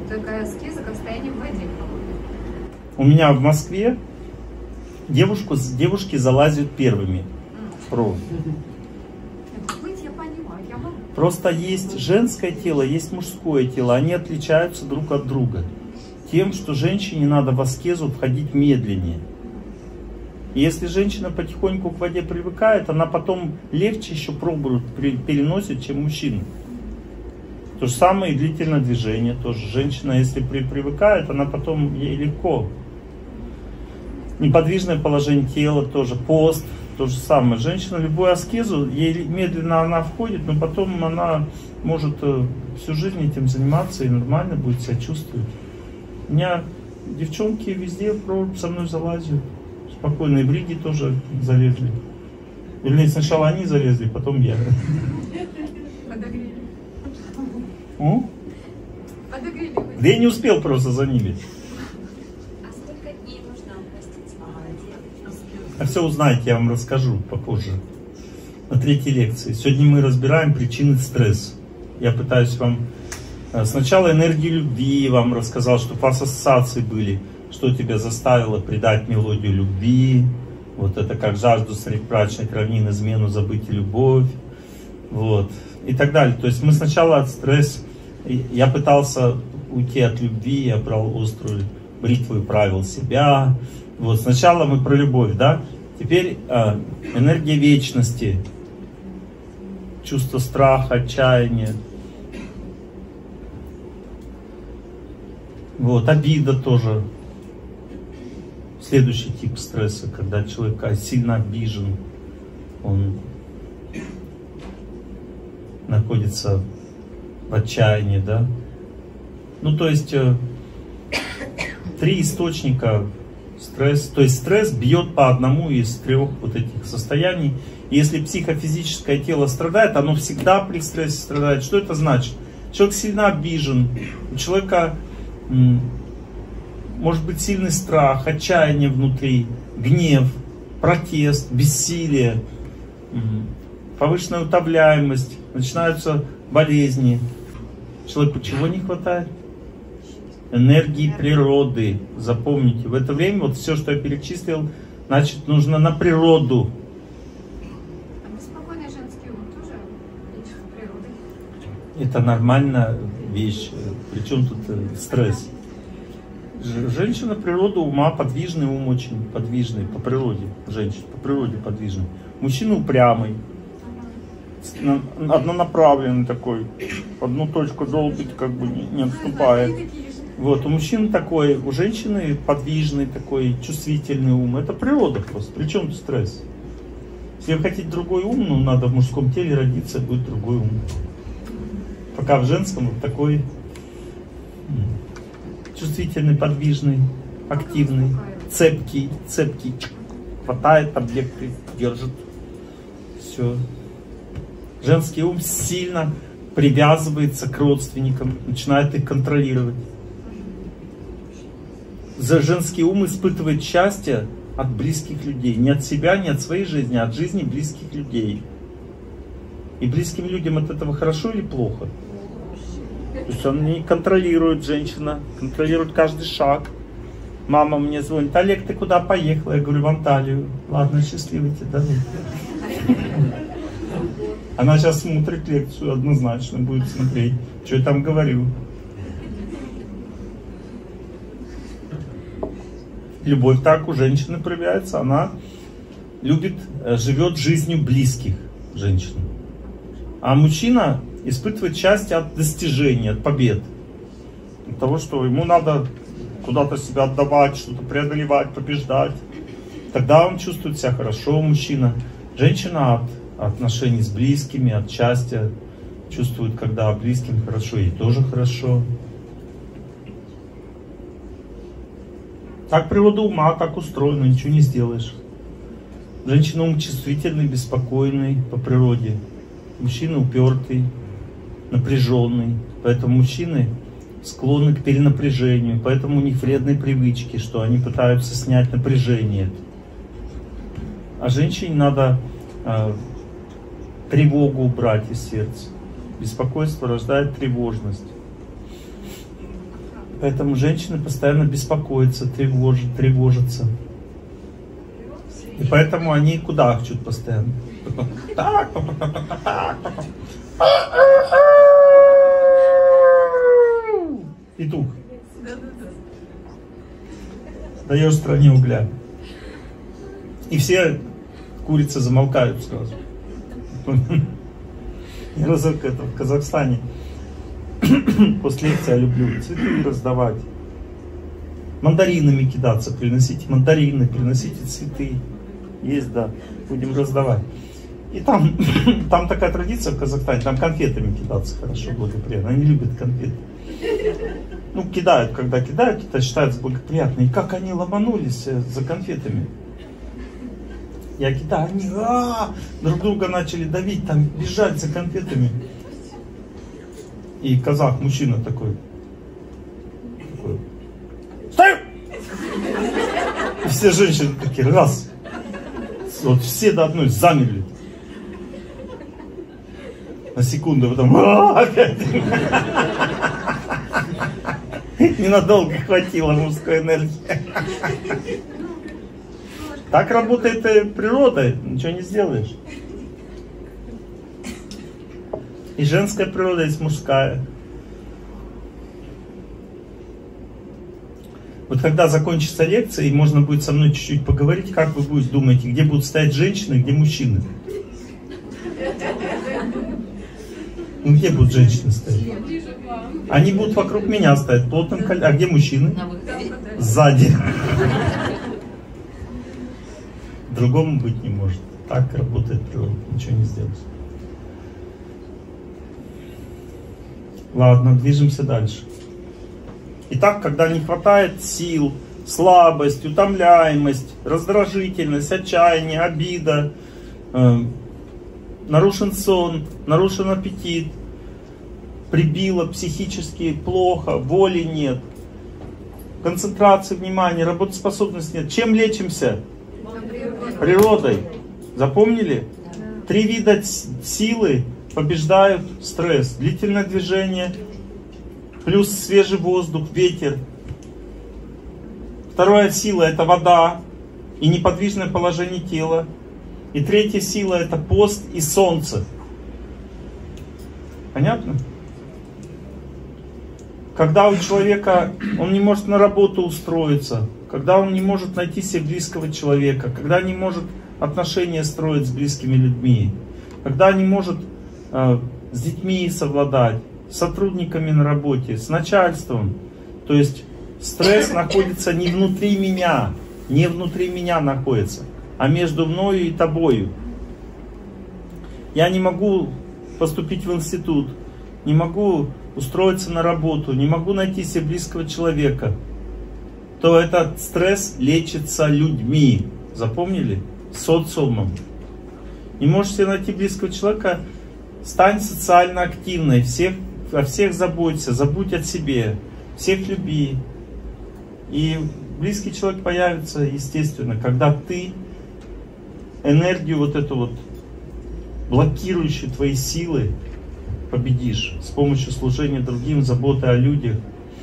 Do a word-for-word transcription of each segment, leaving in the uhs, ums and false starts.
такая аскеза, как стояние в воде. У меня в Москве девушку, девушки залазят первыми. Про. Просто есть женское тело, есть мужское тело. Они отличаются друг от друга. Тем, что женщине надо в аскезу входить медленнее. И если женщина потихоньку к воде привыкает, она потом легче еще пробует, переносит, чем мужчина. То же самое и длительное движение тоже. Женщина, если при, привыкает, она потом ей легко. Неподвижное положение тела тоже, пост, то же самое. Женщина любую аскезу, ей медленно она входит, но потом она может всю жизнь этим заниматься и нормально будет себя чувствовать. У меня девчонки везде со мной залазят. Спокойно, и в Риге тоже залезли. Вернее, сначала они залезли, потом я. Подогрели. О? Подогрели. Да я не успел просто за ними. А сколько дней нужно проститься? А все узнаете, я вам расскажу попозже. На третьей лекции. Сегодня мы разбираем причины стресса. Я пытаюсь вам... Сначала энергию любви вам рассказал, чтобы ассоциации были. Что тебя заставило предать мелодию любви. Вот это как жажду средь брачных равнин, измену, забыть и любовь. Вот. И так далее. То есть мы сначала от стресса... Я пытался уйти от любви, я брал острую бритву и правил себя. Вот. Сначала мы про любовь, да? Теперь э, энергия вечности. Чувство страха, отчаяния. Вот. Обида тоже. Следующий тип стресса, когда человек сильно обижен, он находится в отчаянии, да. Ну, то есть, э, три источника стресса. То есть, стресс бьет по одному из трех вот этих состояний. И если психофизическое тело страдает, оно всегда при стрессе страдает. Что это значит? Человек сильно обижен, у человека... Может быть сильный страх, отчаяние внутри, гнев, протест, бессилие, повышенная утомляемость, начинаются болезни. Человеку чего не хватает? Энергии природы. Запомните, в это время вот все, что я перечислил, значит, нужно на природу. А беспокойный женский ум тоже лечит природой? Это нормальная вещь. Причем тут стресс? Женщина, природа ума, подвижный ум очень подвижный, по природе, женщина, по природе подвижный. Мужчина упрямый, однонаправленный такой, в одну точку долбит, как бы не, не отступает. Вот, у мужчины такой, у женщины подвижный такой, чувствительный ум, это природа просто, причем стресс. Если вы хотите другой ум, ну надо в мужском теле родиться, будет другой ум. Пока в женском вот такой... Чувствительный, подвижный, активный, цепкий, цепкий. Хватает объекты, держит. Все. Женский ум сильно привязывается к родственникам, начинает их контролировать. За женский ум испытывает счастье от близких людей. Не от себя, не от своей жизни, а от жизни близких людей. И близким людям от этого хорошо или плохо? То есть он не контролирует, женщина, контролирует каждый шаг. Мама мне звонит: Олег, ты куда поехала? Я говорю: в Анталию. Ладно, счастливо тебе, да? Она сейчас смотрит лекцию, однозначно будет смотреть, что я там говорю. Любовь так у женщины проявляется, она любит, живет жизнью близких женщин. А мужчина испытывает счастье от достижений, от побед. От того, что ему надо куда-то себя отдавать, что-то преодолевать, побеждать. Тогда он чувствует себя хорошо, мужчина. Женщина от отношений с близкими, от счастья чувствует, когда близким хорошо, ей тоже хорошо. Так природа ума, так устроена, ничего не сделаешь. Женщина ум чувствительный, беспокойный по природе. Мужчина упертый, напряженный. Поэтому мужчины склонны к перенапряжению. Поэтому у них вредные привычки, что они пытаются снять напряжение. А женщине надо э, тревогу убрать из сердца. Беспокойство рождает тревожность. Поэтому женщины постоянно беспокоятся, тревожат, тревожатся. И поэтому они кудахчут постоянно. Так, петух. Даешь стране угля. И все курицы замолкают сразу. Я разок это в Казахстане после лекции я люблю цветы раздавать. Мандаринами кидаться, приносите мандарины, приносите цветы. Есть, да, будем раздавать. И там, там такая традиция в Казахстане, там конфетами кидаться хорошо, благоприятно. Они любят конфеты. Ну, кидают, когда кидают, это считается благоприятно. И как они ломанулись за конфетами. Я кидаю, они а -а -а, друг друга начали давить, там бежать за конфетами. И казах, мужчина такой, такой стой! И все женщины такие, раз. Вот все до одной замерли. На секунду, потом опять. Ненадолго хватило мужской энергии. Так работает природа, ничего не сделаешь. И женская природа есть мужская. Вот когда закончится лекция, и можно будет со мной чуть-чуть поговорить, как вы будете думаете, где будут стоять женщины, где мужчины? Ну где будут женщины стоять? Они будут вокруг меня стоять, плотным кольцом. А где мужчины? Сзади. Другому быть не может. Так работает природа, ничего не сделаешь. Ладно, движемся дальше. Итак, когда не хватает сил, слабость, утомляемость, раздражительность, отчаяние, обида, э, нарушен сон, нарушен аппетит, прибило психически плохо, воли нет, концентрации внимания, работоспособности нет. Чем лечимся? Природой. Запомнили? Три вида силы побеждают стресс. Длительное движение, плюс свежий воздух, ветер. Вторая сила — это вода и неподвижное положение тела. И третья сила — это пост и солнце. Понятно? Когда у человека, он не может на работу устроиться, когда он не может найти себе близкого человека, когда не может отношения строить с близкими людьми, когда не может э, с детьми совладать, с сотрудниками на работе, с начальством. То есть стресс находится не внутри меня, не внутри меня находится, а между мною и тобою. Я не могу поступить в институт, не могу устроиться на работу, не могу найти себе близкого человека, то этот стресс лечится людьми. Запомнили? Социумом. Не можешь себе найти близкого человека, стань социально активной, всех, о всех заботься, забудь о себе, всех люби. И близкий человек появится, естественно, когда ты энергию вот эту вот, блокирующую твои силы, победишь с помощью служения другим, заботы о людях.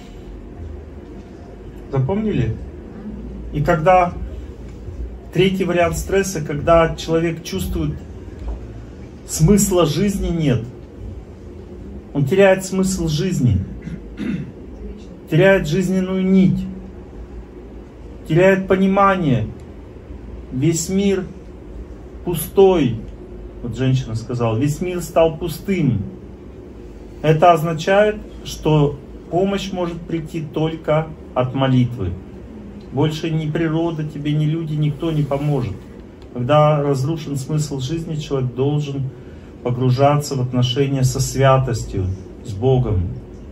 Запомнили? И когда третий вариант стресса, когда человек чувствует, смысла жизни нет, он теряет смысл жизни, теряет жизненную нить, теряет понимание, весь мир пустой. Вот женщина сказала, весь мир стал пустым. Это означает, что помощь может прийти только от молитвы. Больше ни природа тебе, ни люди, никто не поможет. Когда разрушен смысл жизни, человек должен погружаться в отношения со святостью, с Богом.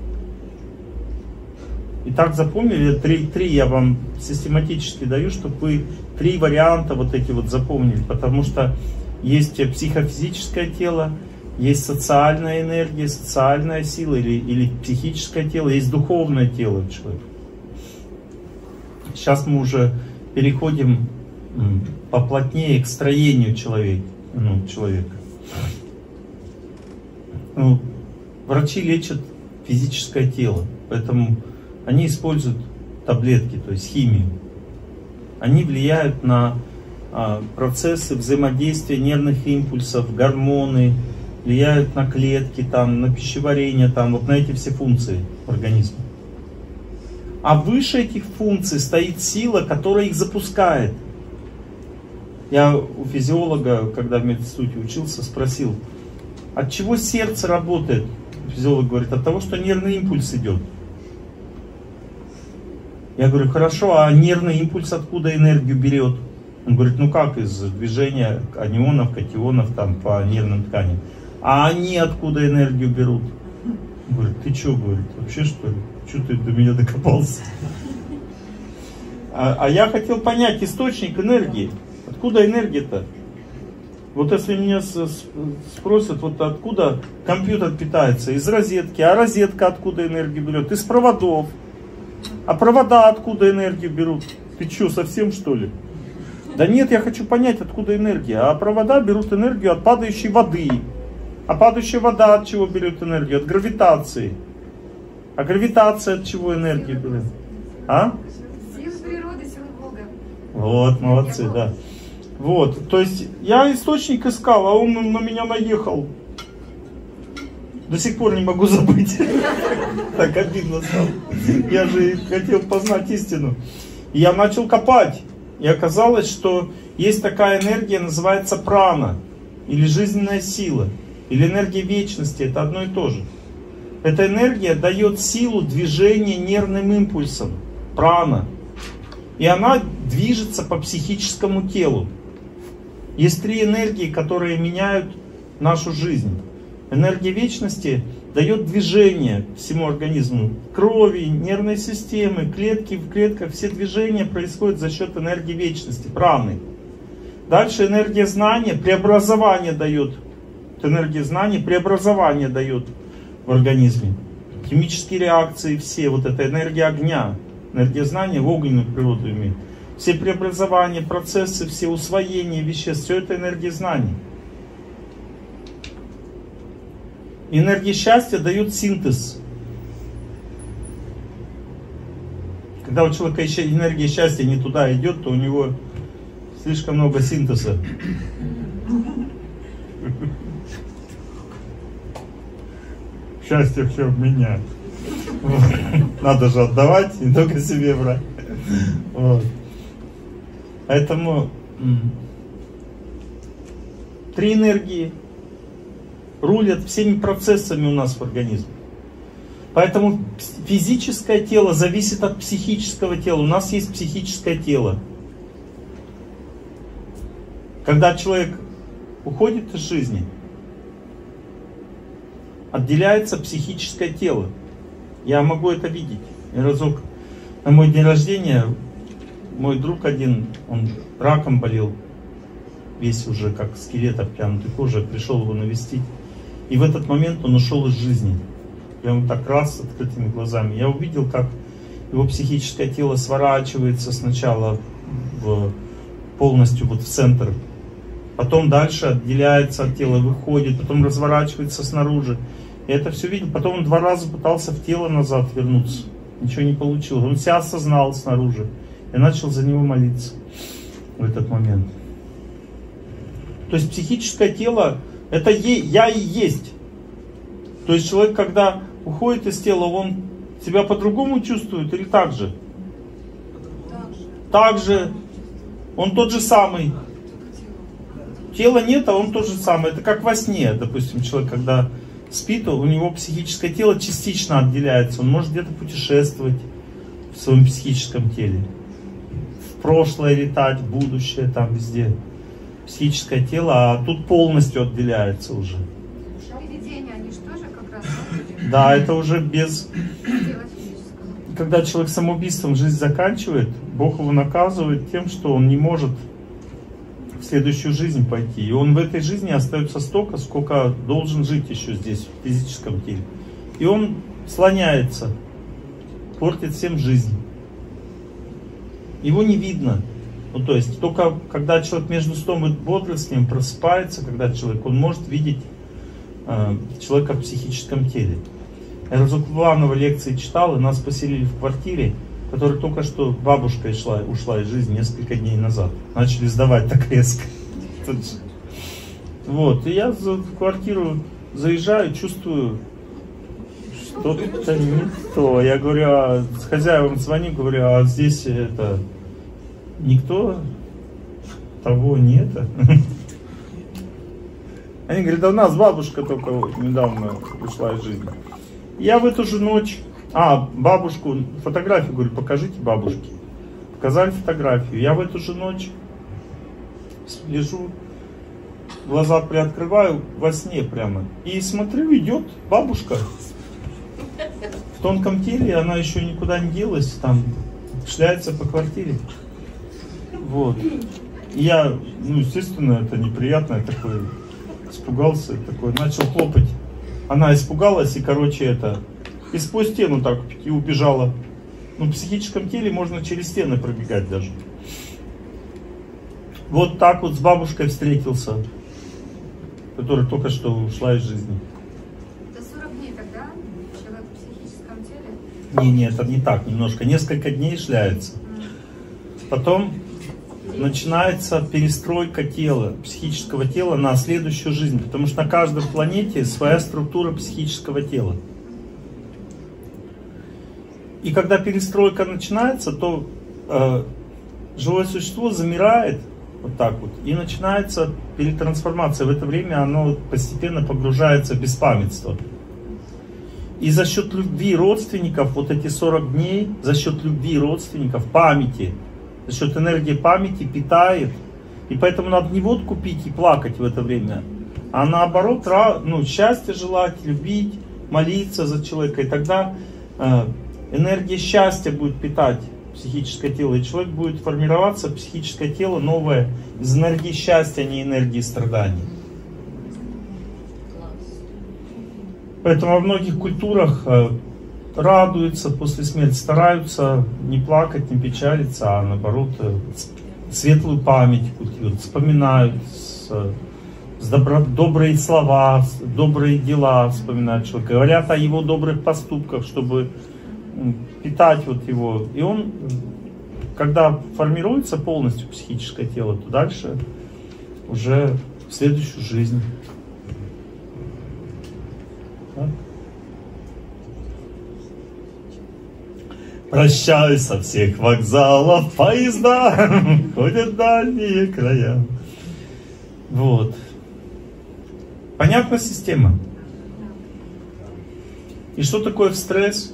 Итак, запомнили, три, три я вам систематически даю, чтобы вы три варианта вот эти вот запомнили, потому что есть психофизическое тело, есть социальная энергия, социальная сила или, или психическое тело, есть духовное тело человека. Сейчас мы уже переходим поплотнее к строению человека. Ну, человека. Ну, врачи лечат физическое тело, поэтому они используют таблетки, то есть химию. Они влияют на а, процессы взаимодействия нервных импульсов, гормоны, влияют на клетки, там, на пищеварение, там, вот на эти все функции организма. А выше этих функций стоит сила, которая их запускает. Я у физиолога, когда в мединституте учился, спросил, от чего сердце работает? Физиолог говорит, от того, что нервный импульс идет. Я говорю, хорошо, а нервный импульс откуда энергию берет? Он говорит, ну как, из движения анионов, катионов там по нервным тканям. А они откуда энергию берут? Он говорит, ты что, говорит, вообще что ли? Что ты до меня докопался? А, а я хотел понять источник энергии. Откуда энергия-то? Вот если меня спросят, вот откуда компьютер питается? Из розетки. А розетка откуда энергию берет? Из проводов. А провода откуда энергию берут? Ты что, совсем что ли? Да нет, я хочу понять, откуда энергия. А провода берут энергию от падающей воды. А падающая вода от чего берет энергию? От гравитации. А гравитация от чего энергию берет? А? Сила природы, сила Бога. Вот, молодцы, да. Вот, то есть я источник искал, а он на меня наехал. До сих пор не могу забыть. Так обидно стало. Я же хотел познать истину. И я начал копать. И оказалось, что есть такая энергия, называется прана. Или жизненная сила. Или энергия вечности. Это одно и то же. Эта энергия дает силу движения нервным импульсом. Прана. И она движется по психическому телу. Есть три энергии, которые меняют нашу жизнь. Энергия вечности дает движение всему организму. Крови, нервной системы, клетки в клетках. Все движения происходят за счет энергии вечности, праны. Дальше энергия знания, преобразование дает. Энергия знаний, преобразование дает в организме. Химические реакции все, вот эта энергия огня. Энергия знания в огненную природу имеет. Все преобразования, процессы, все усвоения веществ, все это энергия знаний. Энергия счастья дает синтез. Когда у человека еще энергия счастья не туда идет, то у него слишком много синтеза. Счастье все в меня. Надо же отдавать, не только себе брать. Вот. Поэтому три энергии рулят всеми процессами у нас в организме. Поэтому физическое тело зависит от психического тела. У нас есть психическое тело. Когда человек уходит из жизни, отделяется психическое тело. Я могу это видеть. И разок на мой день рождения мой друг один, он раком болел, весь уже как скелет обтянутый кожей, пришел его навестить. И в этот момент он ушел из жизни. Прям так раз, с открытыми глазами. Я увидел, как его психическое тело сворачивается сначала в, полностью вот в центр. Потом дальше отделяется от тела, выходит, потом разворачивается снаружи. Я это все видел. Потом он два раза пытался в тело назад вернуться. Ничего не получилось. Он себя осознал снаружи. Я начал за него молиться в этот момент. То есть психическое тело, это я и есть. То есть человек, когда уходит из тела, он себя по-другому чувствует или так же? Так же. Он тот же самый. Тела нет, а он тот же самый. Это как во сне. Допустим, человек, когда спит, у него психическое тело частично отделяется. Он может где-то путешествовать в своем психическом теле. В прошлое летать, в будущее, там везде. Психическое тело, а тут полностью отделяется уже. Видения, они же тоже как раз... Да, это уже без... Когда человек самоубийством жизнь заканчивает, Бог его наказывает тем, что он не может в следующую жизнь пойти. И он в этой жизни остается столько, сколько должен жить еще здесь, в физическом теле. И он слоняется, портит всем жизнь. Его не видно. Ну, то есть, только когда человек между сном и бодрствованием просыпается, когда человек, он может видеть э, человека в психическом теле. Я Разукванова лекции читал, и нас поселили в квартире, в которой только что бабушка ушла, ушла из жизни несколько дней назад. Начали сдавать так резко. Вот, и я в квартиру заезжаю, чувствую, что-то не то. Я говорю, а с хозяевам звоню, говорю, а здесь это никто того нет. Они говорят, да у нас бабушка только недавно ушла из жизни. Я в эту же ночь, а, бабушку, фотографию, говорю, покажите бабушке. Показали фотографию. Я в эту же ночь лежу, глаза приоткрываю во сне прямо. И смотрю, идет бабушка. В тонком теле, она еще никуда не делась, там шляется по квартире. Вот. И я, ну, естественно, это неприятно, я такой испугался, такой, начал хлопать. Она испугалась и, короче, это, и сквозь стену так и убежала. Ну, в психическом теле можно через стены пробегать даже. Вот так вот с бабушкой встретился, которая только что ушла из жизни. Это сорок дней тогда человек в психическом теле? Не, не, это не так, немножко. Несколько дней шляется. Потом начинается перестройка тела, психического тела на следующую жизнь. Потому что на каждой планете своя структура психического тела. И когда перестройка начинается, то э, живое существо замирает вот так вот. И начинается перетрансформация. В это время оно постепенно погружается в беспамятство. И за счет любви родственников, вот эти сорок дней, за счет любви родственников, памяти, за счет энергии памяти питает. И поэтому надо не водку пить и плакать в это время, а наоборот, ну, счастье желать, любить, молиться за человека. И тогда э, энергия счастья будет питать психическое тело. И человек будет формироваться, психическое тело новое, из энергии счастья, а не энергии страданий. Поэтому во многих культурах э, радуются после смерти, стараются не плакать, не печалиться, а наоборот э, светлую память культивируют, вспоминают с, с добро, добрые слова, с, добрые дела вспоминают человека, говорят о его добрых поступках, чтобы питать вот его. И он, когда формируется полностью психическое тело, то дальше уже в следующую жизнь. Да? Прощай со всех вокзалов, поезда ходят в дальние края. Вот. Понятна система? И что такое стресс?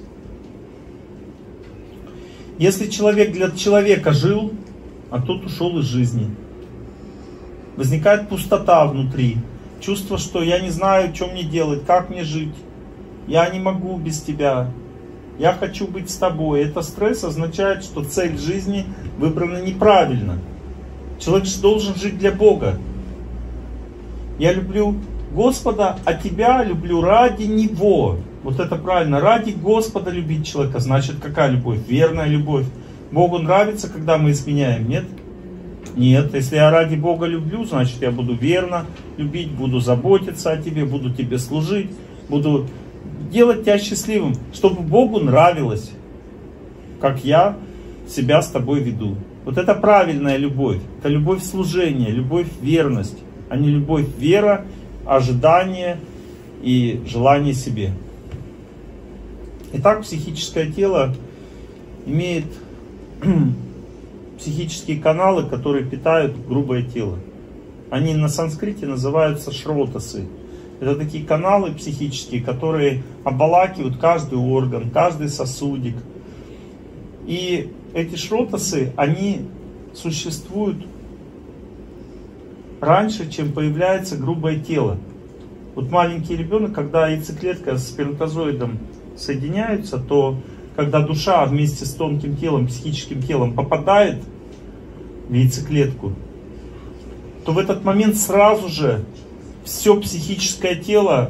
Если человек для человека жил, а тот ушел из жизни, возникает пустота внутри, чувство, что я не знаю, что мне делать, как мне жить, я не могу без тебя, я хочу быть с тобой. Это стресс означает, что цель жизни выбрана неправильно. Человек же должен жить для Бога. Я люблю Господа, а тебя люблю ради Него. Вот это правильно. Ради Господа любить человека. Значит, какая любовь? Верная любовь. Богу нравится, когда мы изменяем? Нет? Нет. Если я ради Бога люблю, значит, я буду верно любить, буду заботиться о тебе, буду тебе служить, буду делать тебя счастливым, чтобы Богу нравилось, как я себя с тобой веду. Вот это правильная любовь. Это любовь служения, любовь верность, а не любовь вера, ожидание и желание себе. Итак, психическое тело имеет психические каналы, которые питают грубое тело. Они на санскрите называются шротасы. Это такие каналы психические, которые обволакивают каждый орган, каждый сосудик. И эти шротасы, они существуют раньше, чем появляется грубое тело. Вот маленький ребенок, когда яйцеклетка с сперматозоидом соединяются, то когда душа вместе с тонким телом, психическим телом попадает в яйцеклетку, то в этот момент сразу же все психическое тело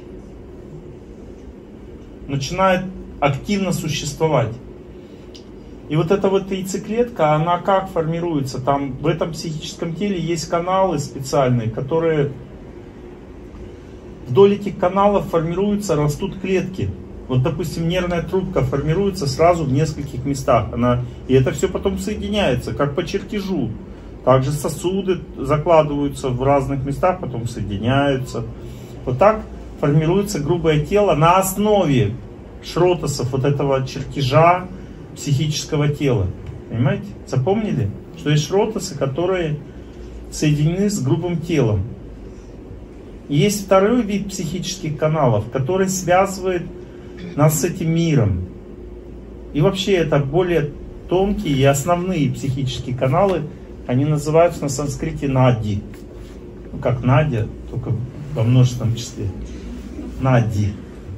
начинает активно существовать. И вот эта вот яйцеклетка, она как формируется? Там в этом психическом теле есть каналы специальные, которые вдоль этих каналов формируются, растут клетки. Вот, допустим, нервная трубка формируется сразу в нескольких местах. Она, и это все потом соединяется, как по чертежу. Также сосуды закладываются в разных местах, потом соединяются. Вот так формируется грубое тело на основе шротосов, вот этого чертежа психического тела. Понимаете? Запомнили? Что есть шротосы, которые соединены с грубым телом. И есть второй вид психических каналов, который связывает нас с этим миром. И вообще это более тонкие и основные психические каналы. Они называются на санскрите нади. Ну, как Надя, только во множественном числе. Нади.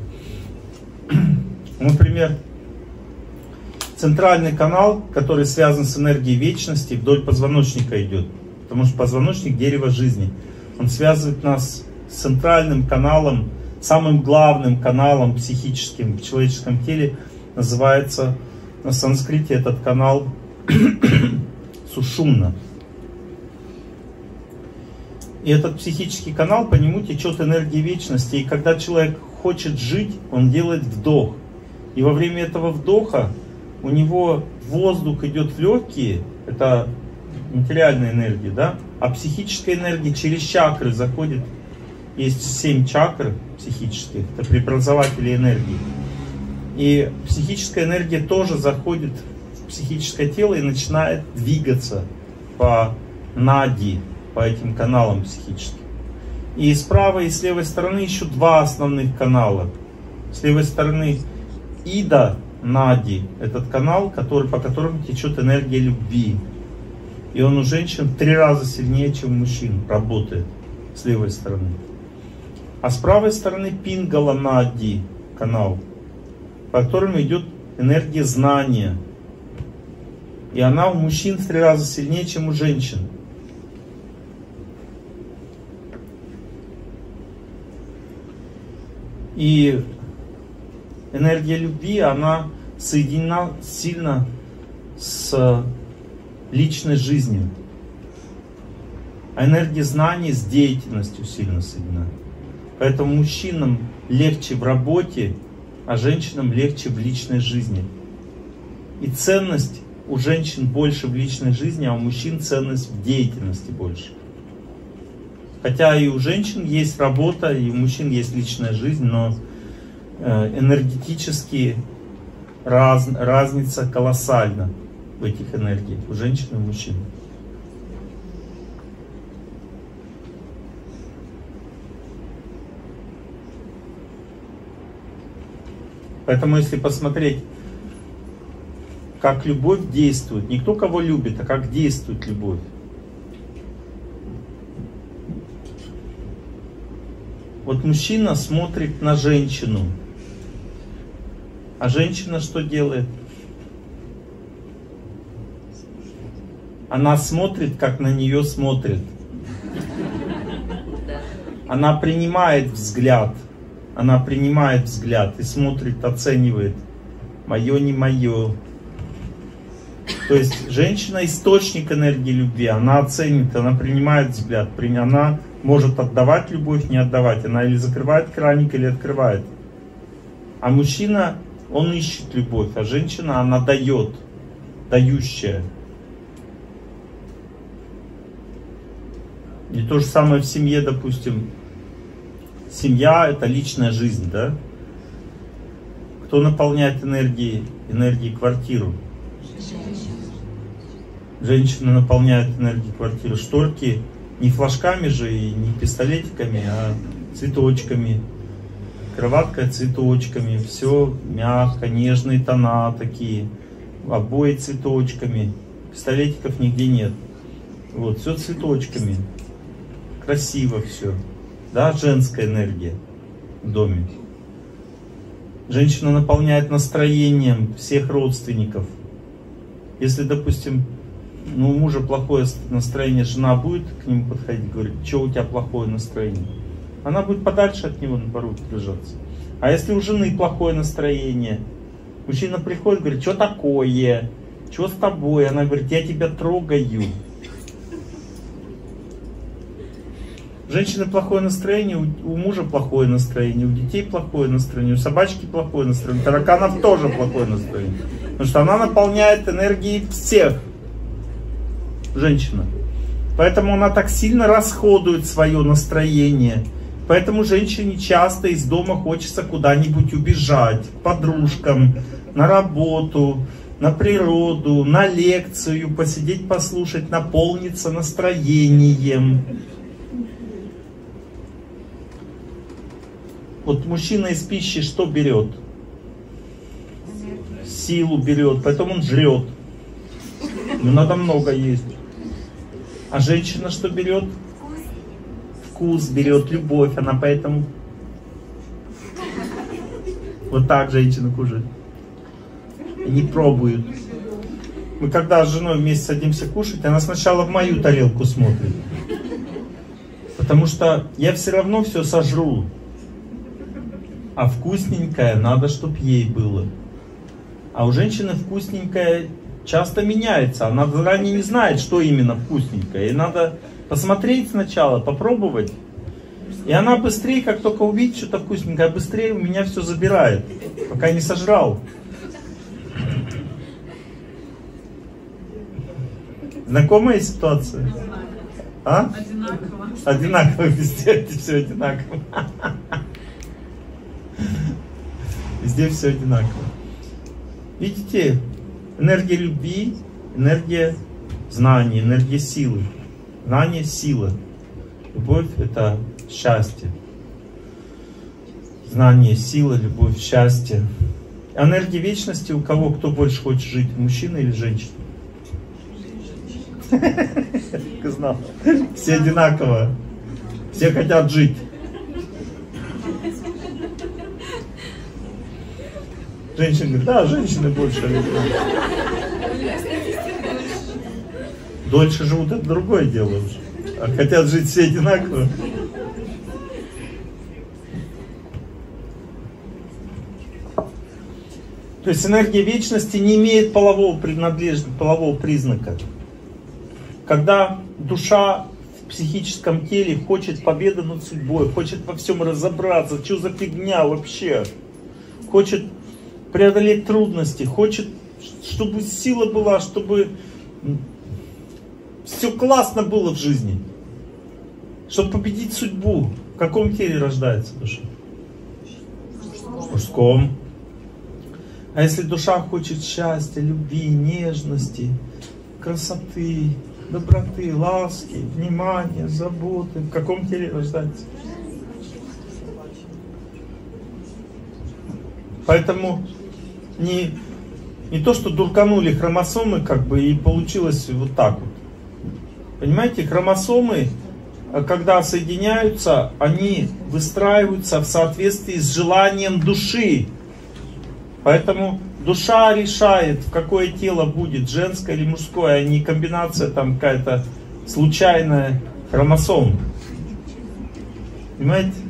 Например, центральный канал, который связан с энергией вечности, вдоль позвоночника идет. Потому что позвоночник — дерево жизни. Он связывает нас с центральным каналом, самым главным каналом психическим в человеческом теле. Называется на санскрите этот канал Сушумна. И этот психический канал, по нему течет энергия вечности. И когда человек хочет жить, он делает вдох. И во время этого вдоха у него воздух идет в легкие, это материальная энергия, да? А психическая энергия через чакры заходит. Есть семь чакр психических, это преобразователи энергии. И психическая энергия тоже заходит в психическое тело и начинает двигаться по нади, по этим каналам психическим. И с правой и с левой стороны еще два основных канала. С левой стороны Ида Нади, этот канал, который, по которому течет энергия любви. И он у женщин в три раза сильнее, чем у мужчин, работает с левой стороны. А с правой стороны Пингала Нади канал, по которому идет энергия знания. И она у мужчин в три раза сильнее, чем у женщин. И энергия любви, она соединена сильно с личной жизнью. А энергия знаний с деятельностью сильно соединена. Поэтому мужчинам легче в работе, а женщинам легче в личной жизни. И ценность у женщин больше в личной жизни, а у мужчин ценность в деятельности больше. Хотя и у женщин есть работа, и у мужчин есть личная жизнь, но энергетически раз, разница колоссальна в этих энергиях у женщин и у мужчин. Поэтому если посмотреть, как любовь действует, не кто кого любит, а как действует любовь. Вот мужчина смотрит на женщину, а женщина что делает? Она смотрит, как на нее смотрит. Она принимает взгляд. Она принимает взгляд и смотрит, оценивает. Мое, не мое. То есть женщина источник энергии любви. Она оценит, она принимает взгляд. Она может отдавать любовь, не отдавать. Она или закрывает краник, или открывает. А мужчина, он ищет любовь. А женщина, она дает. Дающая. И то же самое в семье, допустим. Семья — это личная жизнь, да? Кто наполняет энергией, энергией квартиру? Женщина наполняет энергией квартиру. Шторки не флажками же и не пистолетиками, а цветочками. Кроватка цветочками. Все мягко, нежные тона такие. Обои цветочками. Пистолетиков нигде нет. Вот, все цветочками. Красиво все. Да, женская энергия в доме. Женщина наполняет настроением всех родственников. Если, допустим, ну, у мужа плохое настроение, жена будет к нему подходить, говорит, что у тебя плохое настроение? Она будет подальше от него, наоборот, держаться. А если у жены плохое настроение, мужчина приходит, говорит, что такое? Что с тобой? Она говорит, я тебя трогаю. У женщины плохое настроение, у, у мужа плохое настроение, у детей плохое настроение, у собачки плохое настроение, у тараканов тоже плохое настроение. Потому что она наполняет энергией всех. Женщина. Поэтому она так сильно расходует свое настроение. Поэтому женщине часто из дома хочется куда-нибудь убежать, к подружкам, на работу, на природу, на лекцию, посидеть, послушать, наполниться настроением. Вот мужчина из пищи что берет? Силу берет, поэтому он жрет. Ему надо много есть. А женщина что берет? Вкус берет, любовь, она поэтому вот так женщина кушает. И не пробуют. Мы когда с женой вместе садимся кушать, она сначала в мою тарелку смотрит. Потому что я все равно все сожру. А вкусненькое надо, чтоб ей было. А у женщины вкусненькое часто меняется. Она заранее не знает, что именно вкусненькое. И надо посмотреть сначала, попробовать. И она быстрее, как только увидит что-то вкусненькое, быстрее у меня все забирает, пока не сожрал. Знакомая ситуация? А? Одинаково. Одинаково везде, все одинаково. Везде все одинаково. Видите, энергия любви, энергия знания, энергия силы. Знание — сила. Любовь — это счастье. Знание — сила, любовь — счастье. Энергия вечности у кого, кто больше хочет жить, мужчина или женщина? Я знал. Все одинаково. Все хотят жить. Женщина говорит, да, женщины больше. Дольше живут, это другое дело уже. А хотят жить все одинаково. То есть энергия вечности не имеет полового принадлежности, полового признака. Когда душа в психическом теле хочет победы над судьбой, хочет во всем разобраться, что за фигня вообще, хочет преодолеть трудности, хочет, чтобы сила была, чтобы все классно было в жизни, чтобы победить судьбу. В каком теле рождается душа? В мужском. А если душа хочет счастья, любви, нежности, красоты, доброты, ласки, внимания, заботы, в каком теле рождается? Поэтому не, не то, что дурканули хромосомы, как бы, и получилось вот так вот. Понимаете, хромосомы, когда соединяются, они выстраиваются в соответствии с желанием души. Поэтому душа решает, в какое тело будет, женское или мужское, а не комбинация там какая-то случайная хромосом. Понимаете?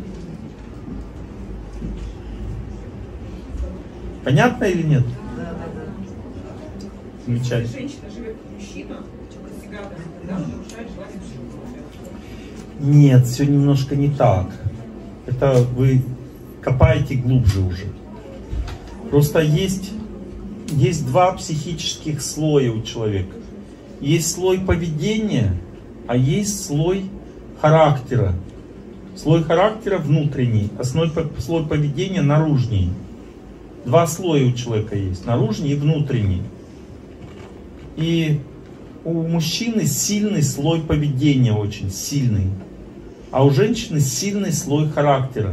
Понятно или нет? Да, да, да. Замечательно. Если женщина живет как мужчина, всегда нарушает желание мужчины. Нет, все немножко не так. Это вы копаете глубже уже. Просто есть, есть два психических слоя у человека. Есть слой поведения, а есть слой характера. Слой характера внутренний, а слой, слой поведения наружный. Два слоя у человека есть, наружный и внутренний. И у мужчины сильный слой поведения, очень сильный. А у женщины сильный слой характера.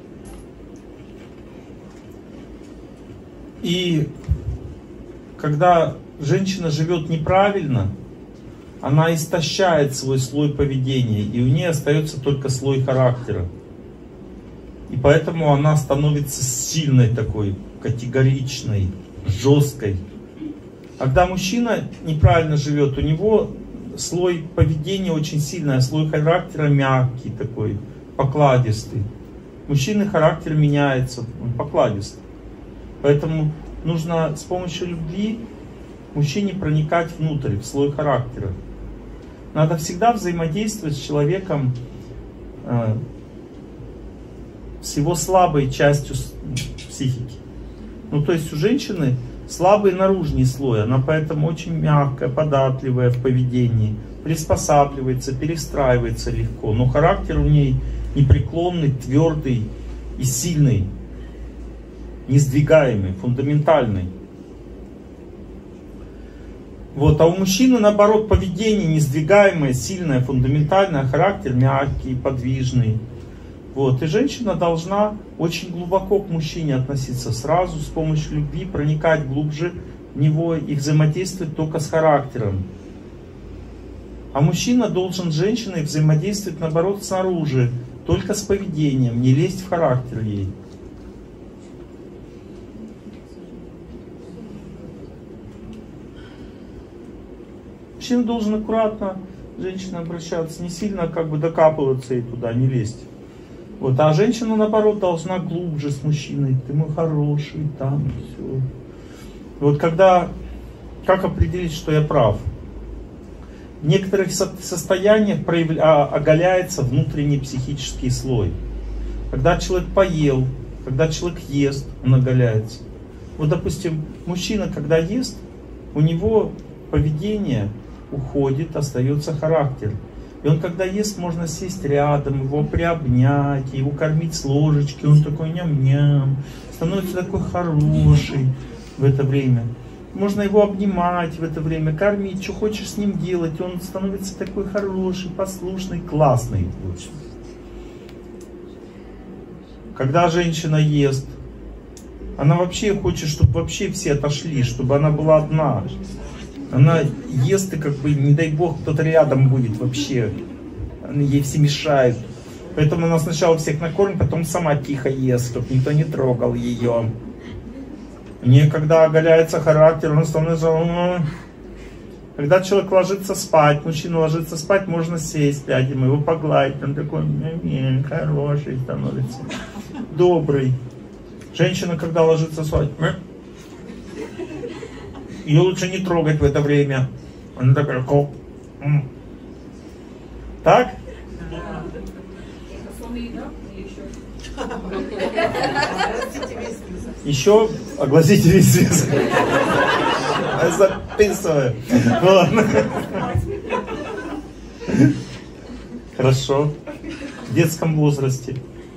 И когда женщина живет неправильно, она истощает свой слой поведения, и у нее остается только слой характера. И поэтому она становится сильной такой, категоричной, жесткой. Когда мужчина неправильно живет, у него слой поведения очень сильный, а слой характера мягкий такой, покладистый. Мужчины характер меняется, он покладистый. Поэтому нужно с помощью любви мужчине проникать внутрь, в слой характера. Надо всегда взаимодействовать с человеком э, с его слабой частью психики. Ну, то есть у женщины слабый наружный слой, она поэтому очень мягкая, податливая в поведении, приспосабливается, перестраивается легко, но характер у ней непреклонный, твердый и сильный, несдвигаемый, фундаментальный. Вот, а у мужчины, наоборот, поведение несдвигаемое, сильное, фундаментальное, характер мягкий, подвижный. Вот, и женщина должна очень глубоко к мужчине относиться, сразу с помощью любви проникать глубже в него и взаимодействовать только с характером. А мужчина должен с женщиной взаимодействовать, наоборот, снаружи, только с поведением, не лезть в характер ей. Мужчина должен аккуратно к женщине обращаться, не сильно как бы докапываться и туда, не лезть. Вот, а женщина, наоборот, должна глубже с мужчиной. Ты мой хороший, там, все. Вот когда, как определить, что я прав? В некоторых состояниях проявля... оголяется внутренний психический слой. Когда человек поел, когда человек ест, он оголяется. Вот, допустим, мужчина, когда ест, у него поведение уходит, остается характер. И он, когда ест, можно сесть рядом, его приобнять, его кормить с ложечки, он такой ням-ням, становится такой хороший в это время. Можно его обнимать в это время, кормить, что хочешь с ним делать, он становится такой хороший, послушный, классный. Когда женщина ест, она вообще хочет, чтобы вообще все отошли, чтобы она была одна. Она ест, и как бы, не дай бог, кто-то рядом будет вообще. Ей все мешают. Поэтому она сначала всех накормит, потом сама тихо ест, чтобы никто не трогал ее. У нее, когда оголяется характер, он становится... Когда человек ложится спать, мужчина ложится спать, можно сесть рядом, его погладить. Он такой хороший становится, добрый. Женщина, когда ложится спать... Ее лучше не трогать в это время. Она такая... Так? Еще огласите весь список. Я записываю. Ладно. Хорошо. В детском возрасте.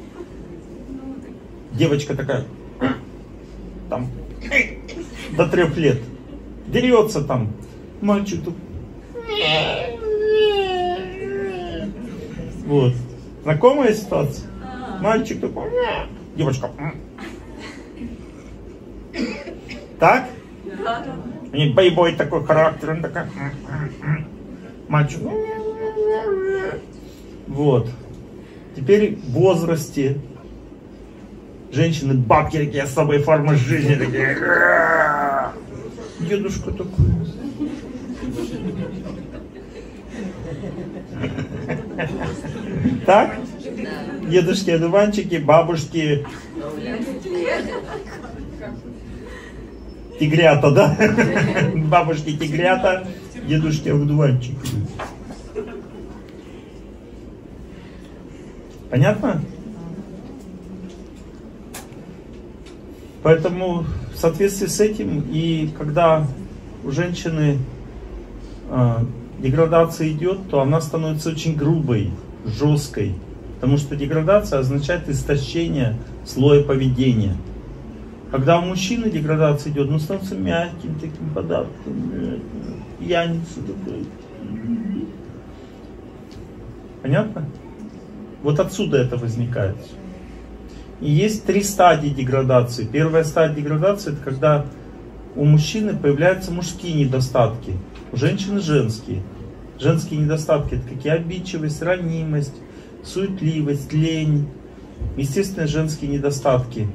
Девочка такая... Там... До трех лет. Дерется там. Мальчик тут. Вот. Знакомая ситуация? Мальчик такой. Девочка. Так? У них бойбой такой характер. Он такой. Мальчик. Вот. Теперь в возрасте. Женщины, бабки такие, особые формы жизни такие. Дедушка такой. Так? Дедушки одуванчики, бабушки тигрята, да? Бабушки тигрята, дедушки одуванчики. Понятно? Поэтому в соответствии с этим, и когда у женщины э, деградация идет, то она становится очень грубой, жесткой. Потому что деградация означает истощение слоя поведения. Когда у мужчины деградация идет, он становится мягким, таким податливым, пьяница такой. Понятно? Вот отсюда это возникает. И есть три стадии деградации. Первая стадия деградации — это когда у мужчины появляются мужские недостатки, у женщины женские. Женские недостатки — это какие? Обидчивость, ранимость, суетливость, лень. Естественно, женские недостатки.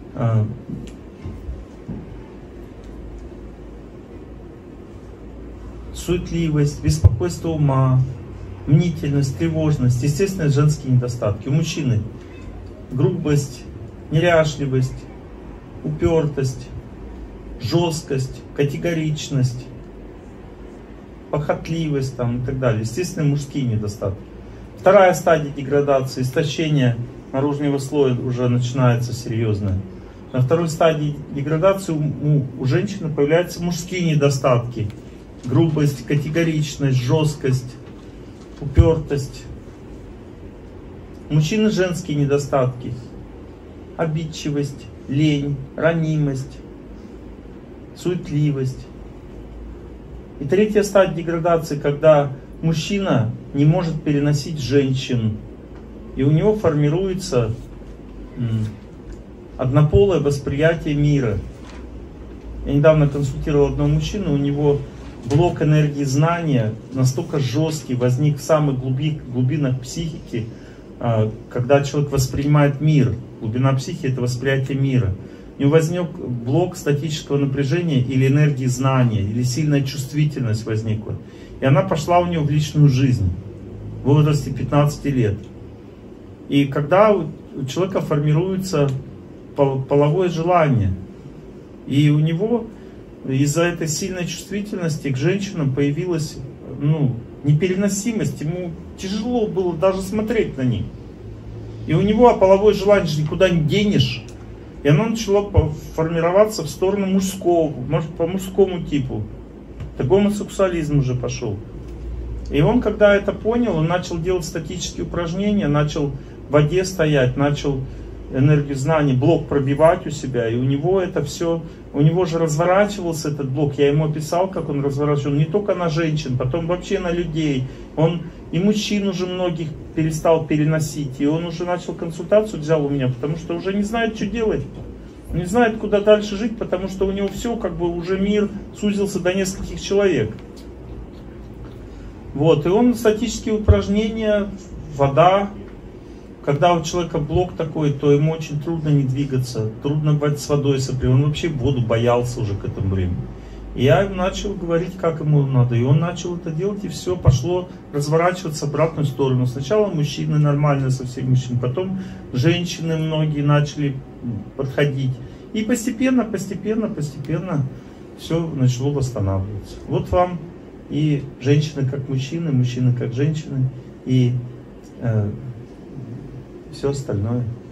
Суетливость, беспокойство ума, мнительность, тревожность. Естественно, женские недостатки. У мужчины грубость, неряшливость, упертость, жесткость, категоричность, похотливость там, и так далее. Естественно, мужские недостатки. Вторая стадия деградации, истощение наружного слоя уже начинается серьезное. На второй стадии деградации у, у женщины появляются мужские недостатки. Грубость, категоричность, жесткость, упертость. У мужчины женские недостатки. Обидчивость, лень, ранимость, суетливость. И третья стадия деградации, когда мужчина не может переносить женщин. И у него формируется однополое восприятие мира. Я недавно консультировал одного мужчину, у него блок энергии знания настолько жесткий, возник в самых глубинах психики, когда человек воспринимает мир. Глубина психики — это восприятие мира. У него возник блок статического напряжения или энергии знания, или сильная чувствительность возникла. И она пошла у него в личную жизнь в возрасте пятнадцати лет. И когда у человека формируется половое желание, и у него из-за этой сильной чувствительности к женщинам появилась, ну, непереносимость, ему тяжело было даже смотреть на них. И у него половое желание же никуда не денешь. И оно начало формироваться в сторону мужского, может, по мужскому типу. Это гомосексуализм уже пошел. И он, когда это понял, он начал делать статические упражнения, начал в воде стоять, начал энергию знаний, блок пробивать у себя. И у него это все, у него же разворачивался этот блок. Я ему описал, как он разворачивал, не только на женщин, потом вообще на людей. Он и мужчин уже многих перестал переносить. И он уже начал консультацию, взял у меня, потому что уже не знает, что делать. Он не знает, куда дальше жить, потому что у него все, как бы уже мир сузился до нескольких человек. Вот, и он статические упражнения, вода. Когда у человека блок такой, то ему очень трудно не двигаться, трудно бывать с водой сопрямую. Он вообще воду боялся уже к этому времени. И я ему начал говорить, как ему надо. И он начал это делать, и все пошло разворачиваться в обратную сторону. Сначала мужчины, нормально со всеми мужчинами, потом женщины многие начали подходить. И постепенно, постепенно, постепенно все начало восстанавливаться. Вот вам и женщины как мужчины, мужчины как женщины, и э, все остальное.